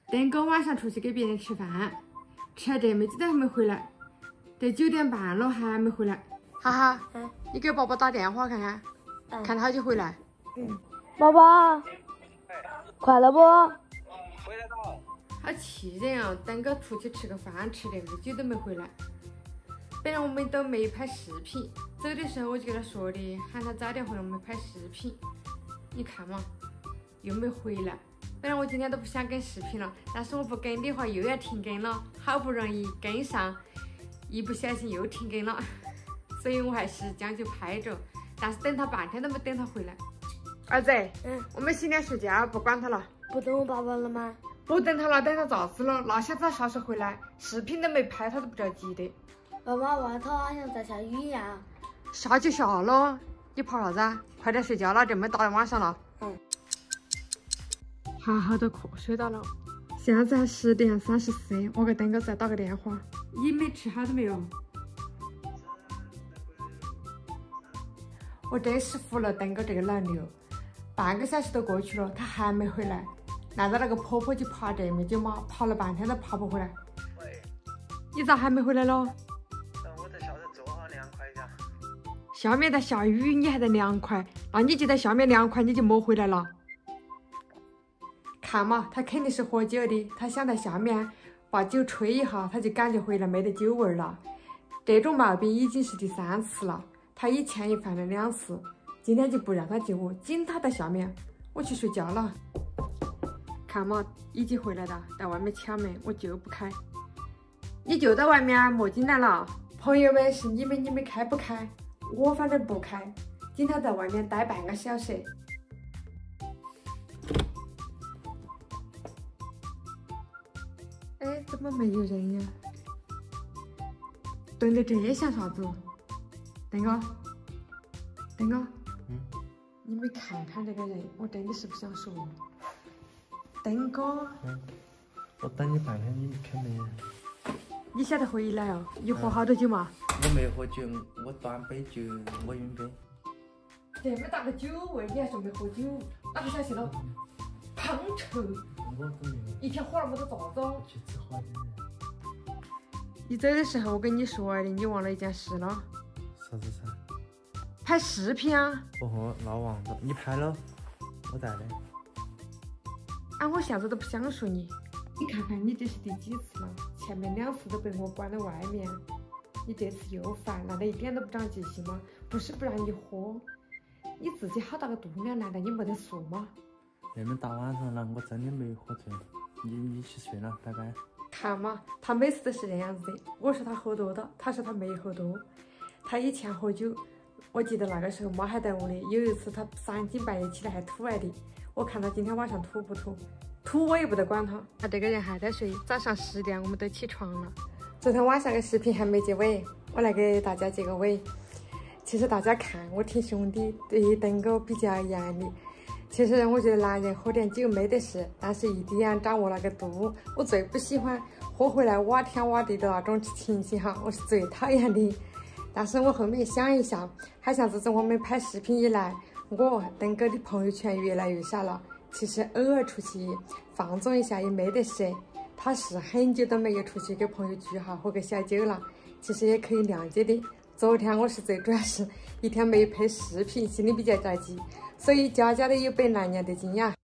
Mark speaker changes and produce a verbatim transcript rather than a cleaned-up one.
Speaker 1: 登哥晚上出去给别人吃饭，吃了这么久都还没回来，得九点半了还没回来。哈哈，嗯，你给宝宝打电话看看，嗯、看他就回来。
Speaker 2: 嗯，宝宝，快了不？
Speaker 3: 回来了。
Speaker 1: 好气人啊！登哥出去吃个饭，吃这么久都没回来。本来我们都没拍视频，走的时候我就跟他说的，喊他早点回来，我们拍视频。你看嘛，又没回来。本来我今天都不想更视频了，但是我不更的话又要停更了，好不容易跟上，一不小心又停更了，所以我还是将就拍着。但是等他半天都没等他回来。儿子，嗯，我们洗脸睡觉，不管他了。
Speaker 2: 不等我爸爸了吗？
Speaker 1: 不等他了，等他咋子了？那小子他啥时候回来？视频都没拍，他都不着急的。
Speaker 2: 爸爸，外头好像在下雨一样。
Speaker 1: 下就下了，你怕啥子啊？快点睡觉了，这么大的晚上了。嗯。好好的瞌睡到了，现在十点三十四，我给登哥再打个电话。你没吃好的没有？我真是服了登哥这个老牛，半个小时都过去了，他还没回来。难道那个婆婆就爬这么久吗？爬了半天都爬不回来。
Speaker 3: 喂，
Speaker 1: 你咋还没回来咯？
Speaker 3: 等我在下面坐好凉快一下。
Speaker 1: 下面在下雨，你还在凉快？那你就在下面凉快，你就莫回来了。看嘛，他肯定是喝酒的，他想在下面把酒吹一下，他就感觉回来没得酒味了。这种毛病已经是第三次了，他以前也犯了两次，今天就不让他进屋，紧他在下面。我去睡觉了。看嘛，已经回来了，在外面敲门，我就不开。你就在外面，莫进来了。朋友们是你们，你们开不开？我反正不开。今天在外面待半个小时。哎，怎么没有人呀？蹲得这像啥子？登哥，登哥，嗯，你们看看这个人，我真的是不想说。登哥，
Speaker 3: 嗯，我等你半天，你没开门。
Speaker 1: 你晓得回来哦？你喝好多酒嘛？
Speaker 3: 我没喝酒，我端杯酒，我晕杯。
Speaker 1: 这么大个酒味，你还说没喝酒？哪个小心了？胖臭！
Speaker 3: 我都没有。
Speaker 1: 一天喝那么多咋子？
Speaker 3: 去吃好点。
Speaker 1: 你走的时候我跟你说的，你忘了一件事了？
Speaker 3: 啥子事？
Speaker 1: 拍视频啊！
Speaker 3: 哦豁，那忘了。你拍了？我在的。
Speaker 1: 啊，我现在都不想说你。你看看你这是第几次了？前面两次都被我关在外面，你这次又烦，难道一点都不长记性吗？不是不让你喝，你自己好大个度量，难道你没得数吗？
Speaker 3: 那么大晚上了，我真的没喝醉。你你去睡了，拜拜。
Speaker 1: 看嘛，他每次都是这样子的。我说他喝多的，他说他没喝多。他以前喝酒，我记得那个时候妈还在屋里，有一次他三更半夜起来还吐来的。我看他今天晚上吐不吐，吐我也不得管他。他这个人还在睡，早上十点我们都起床了。昨天晚上的视频还没结尾，我来给大家结个尾。其实大家看我挺凶的，对登哥比较严厉。其实我觉得男人喝点酒没得事，但是一定要掌握那个度。我最不喜欢喝回来哇天哇地的那种情形哈，我是最讨厌的。但是我后面想一下，好像自从我们拍视频以来，我登哥的朋友圈越来越少了。其实偶尔出去放纵一下也没得事。他是很久都没有出去跟朋友聚哈喝个小酒了，其实也可以谅解的。昨天我是最主要是一天没拍视频，心里比较着急，所以家家都有本难念的经呀。